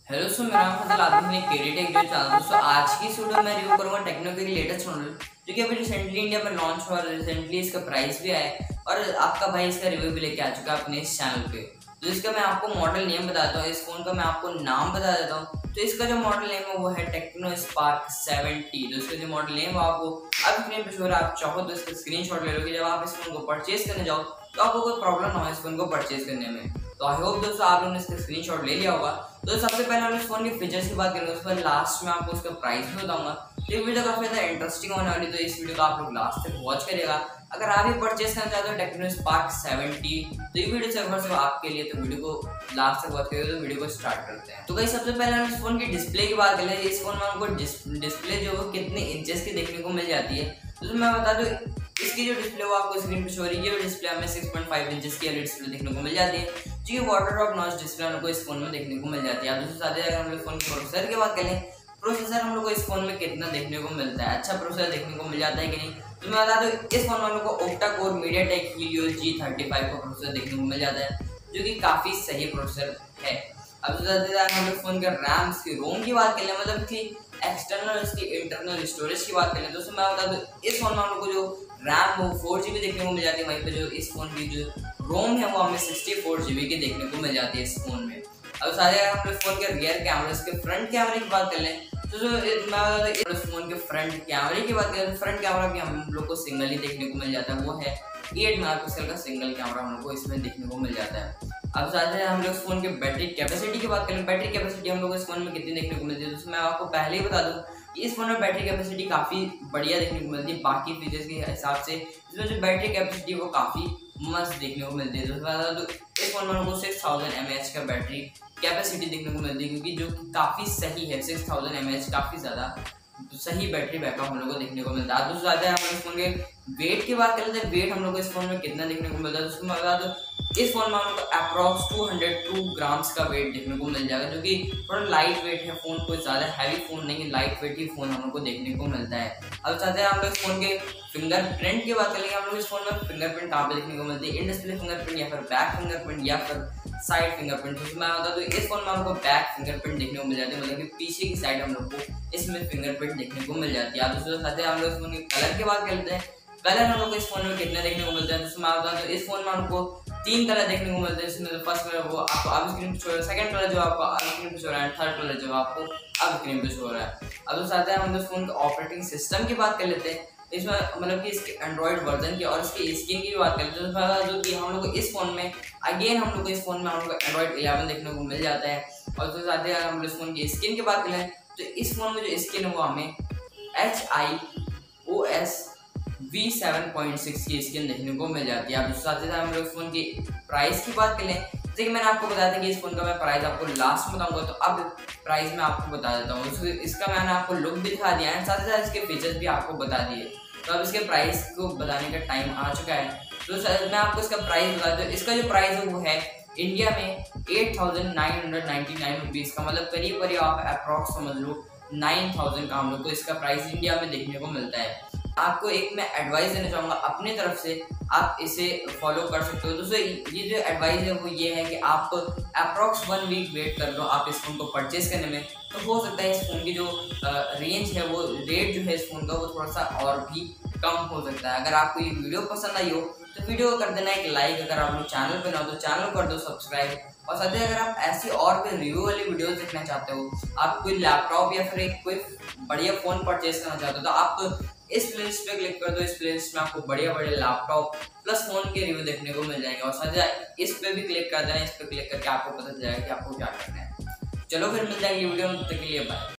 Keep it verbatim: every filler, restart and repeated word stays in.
Hello सो मेरा नाम फजल, आप अपने केडी टेक जो चैनल। दोस्तों आज की इस वीडियो में रिव्यू करूंगा टेक्नो के लेटेस्ट मॉडल जो कि अभी रिसेंटली इंडिया में लॉन्च हुआ। रिसेंटली इसका प्राइस भी आया और आपका भाई इसका रिव्यू भी लेके आ चुका है अपने इस चैनल पे। तो इसका मैं आपको मॉडल नेम बताता हूँ, इस फोन का मैं आपको नाम बता देता हूँ। तो इसका जो मॉडल नेम है वो है टेक्नो स्पार्क सेवेंटी। तो इसका जो मॉडल नेम है आपको अब स्क्रीन पे शो है, आप चाहो तो इसका स्क्रीनशॉट ले लो कि जब आप इस फोन को परचेज करने जाओ तो आपको कोई प्रॉब्लम ना हो इस फोन को परचेज करने में। तो आई होप दोस्तों आप लोगों ने इसका स्क्रीनशॉट ले लिया होगा। तो सबसे पहले हम इस फोन के फीचर्स की बात करेंगे, उसके बाद लास्ट में आपको उसका प्राइस भी बताऊंगा। तो ये वीडियो काफी ज्यादा इंटरेस्टिंग होने वाली, तो इस वीडियो को आप लोग लास्ट तक वॉच करिएगा। अगर आप भी परचेस करना चाहते हो टेक्नो स्पार्क सेवेंटी तो ये वीडियो सिर्फ सिर्फ आपके लिए, तो वीडियो को लास्ट तक वॉच करिएगा। तो वीडियो को स्टार्ट करते हैं। तो भाई सबसे पहले हम इस फोन की डिस्प्ले की बात करें। इस फोन में हमको डिस्प्ले जो है कितने इंचेस की देखने को मिल जाती है। तो मैं बता दूं इसकी जो डिस्प्ले वो आपको स्क्रीन पे शो हो रही है, डिस्प्ले हमें सिक्स पॉइंट फाइव इंचेस की एलईडी डिस्प्ले देखने को मिल जाती है, जो कि वाटर ड्रॉप नॉच डिस्प्ले हमको इस फोन में देखने को मिल जाती है। अब दूसरी साथ अगर हम लोग फोन के प्रोसेसर की बात करें, प्रोसेसर हम लोग को इस फोन में कितना देखने को मिलता है, अच्छा प्रोसेसर देखने को मिल जाता है कि नहीं। तो मैं बता दूं इस फोन में हम लोग को octa core MediaTek Helio G thirty five का प्रोसेसर देखने को मिल जाता है, जो कि काफी सही प्रोसेसर है। अब हम लोग फोन के रैम की रोम की बात करें, मतलब कि एक्सटर्नल इसकी इंटरनल स्टोरेज की बात करें, तो उसमें मैं बता दूं इस फोन में हम लोग को जो रैम वो फोर जी बी देखने को मिल जाती है, वहीं पे जो इस फोन की जो रोम है वो हमें सिक्सटी फोर जी बी की देखने को मिल जाती है इस फोन में। अब सारे अगर हम लोग फोन के रियर कैमरे इसके फ्रंट कैमरे की बात कर लें, तो जो मैं इस फोन के फ्रंट कैमरे की बात करें तो फ्रंट कैमरा भी हम लोग को सिंगल ही देखने को मिल जाता है, वो है एट मेगापिक्सल का सिंगल कैमरा हम लोग को इसमें देखने को मिल जाता है। अब साथ ही हम लोग इस फोन के बैटरी कैपेसिटी की बात करें, बैटरी कैपेसिटी हम लोग इस फोन में कितनी देखने को मिलती है, तो मैं आपको पहले ही बता दूं कि इस फोन में बैटरी कैपेसिटी काफ़ी बढ़िया देखने को मिलती है बाकी फीचर्स के हिसाब से। इसमें जो बैटरी कैपेसिटी वो काफ़ी मस्त देखने को मिलती है। तो इस फोन में हमको सिक्स थाउजेंड एम एच का बैटरी कैपेसिटी देखने को मिलती है, क्योंकि जो काफ़ी सही है, सिक्स थाउजेंड एम एच काफ़ी ज़्यादा सही बैटरी बैकअप हम लोग को देखने को मिलता है। दूसरी बात है हम लोग इस फोन के वेट की बात करें तो वेट हम लोग को इस फोन में कितना देखने को मिलता है, उसको मैं बता दूं इस फोन में हम लोग को approx two hundred two grams का वेट देखने को मिल जाएगा, जो कि थोड़ा लाइट वेट है फोन, कोई ज़्यादा हैवी फोन नहीं है, लाइट वेट ही फोन हम लोग को देखने को मिलता है। अब चाहते हैं हम लोग इस फोन के फिंगरप्रिंट की बात करेंगे, हम लोग इस फोन में फिंगरप्रिंट कहाँ पे देखने को मिलती है, इन डिस्प्ले फिंगरप्रिंट या फिर बैक फिंगरप्रिंट या फिर साइड फिंगरप्रिंट। तो मैं बता दूं इस फोन में हमको बैक फिंगरप्रिंट देखने को मिल जाती है, मतलब कि पीछे की साइड हम लोग को इसमें फिंगरप्रिंट देखने को मिल जाती है। दूसरे साथ हम लोग इस फोन के कलर की बात करते हैं, कलर हम लोग को इस फोन में कितने देखने को मिलते हैं, जिसमें मैं बता दूं इस फोन में हमको तीन कलर देखने को मिलते हैं। इसमें फर्स्ट कलर वो आपको अब स्क्रीन पे शो हो रहा है, सेकंड कलर जो आपको अब स्क्रीन पे शो हो रहा है, थर्ड कलर जो आपको अब स्क्रीन पे शो हो रहा है। अब साथ हम लोग फोन के ऑपरेटिंग सिस्टम की बात कर लेते हैं, इसमें मतलब कि इसके एंड्रॉइड वर्जन की और इसकी स्क्रीन की भी बात करें तो जो कि हम लोग को इस फोन में अगेन हम लोग को इस फोन में हम लोग को एंड्रॉइड इलेवन देखने को मिल जाता है। और उसके साथ ही अगर हम लोग इस फोन की स्क्रीन की बात करें तो इस फोन में जो स्क्रीन है वो हमें H I O S V seven point six की स्क्रीन देखने को मिल जाती है। अब उसके साथ ही हम लोग फोन की प्राइस की बात करें, जैसे कि मैंने आपको बताया था कि इस फोन का मैं प्राइस आपको लास्ट में बताऊंगा, तो अब प्राइस मैं आपको बता देता हूँ। इसका मैंने आपको लुक भी दिखा दिया है, साथ ही साथ इसके फीचर्स भी आपको बता दिए, तो अब इसके प्राइस को बताने का टाइम आ चुका है। तो मैं आपको इसका प्राइस बता दूँ, इसका जो प्राइस है वो है इंडिया में eight thousand nine hundred ninety nine rupees का, मतलब करीब करीब आप अप्रॉक्स समझ लो नाइन थाउजेंड का हम लोग को इसका प्राइस इंडिया में देखने को मिलता है। आपको एक मैं एडवाइस देना चाहूँगा अपनी तरफ से, आप इसे फॉलो कर सकते हो। दोस्तों ये जो एडवाइस है वो ये है कि आप अप्रॉक्स वन वीक वेट कर लो आप इस फोन को परचेज करने में, तो हो सकता है इस फोन की जो रेंज है वो रेट जो है इस फोन का वो थोड़ा सा और भी कम हो सकता है। अगर आपको ये वीडियो पसंद आई हो तो वीडियो को कर देना एक लाइक, अगर आप लोग चैनल पर ना हो तो चैनल कर दो सब्सक्राइब, और साथ ही अगर आप ऐसी और भी रिव्यू वाली वीडियोस देखना चाहते हो, आप कोई लैपटॉप या फिर एक कोई बढ़िया फ़ोन परचेज करना चाहते हो तो आप इस प्लेलिस्ट पे क्लिक कर दो। इस प्लेलिस्ट में आपको बढ़िया बढ़िया लैपटॉप प्लस फोन के रिव्यू देखने को मिल जाएंगे, और साथ ही इस पे भी क्लिक कर देना, इस पे क्लिक करके आपको पता चल जाएगा कि आपको क्या करना है। चलो फिर मिल जाएगी वीडियो में, तब तक के लिए बाय।